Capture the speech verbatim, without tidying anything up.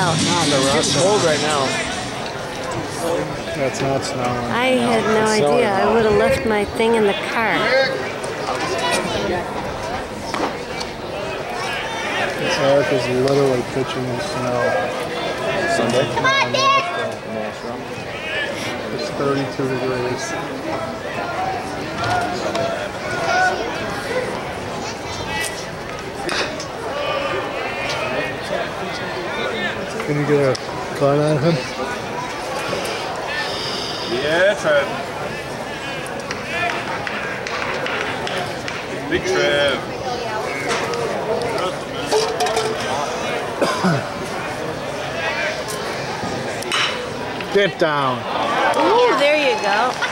out. It's cold right now. That's not snowing. I had no idea. I would have left my thing in the car. This arc is literally pitching in snow. Sunday? Come on, Nashville. It's thirty-two degrees. Can you get a gun on him? Yeah, Trev. Big Trev. Get down. Ooh, there you go.